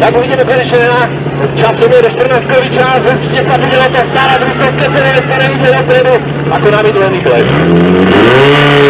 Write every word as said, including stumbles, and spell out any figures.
Tak uvidíme konečně na časově do čtrnáctkový čas, určitě sa bude letos starať rusovské ceny ve staré výhľad dopredu, ako na minulý ples.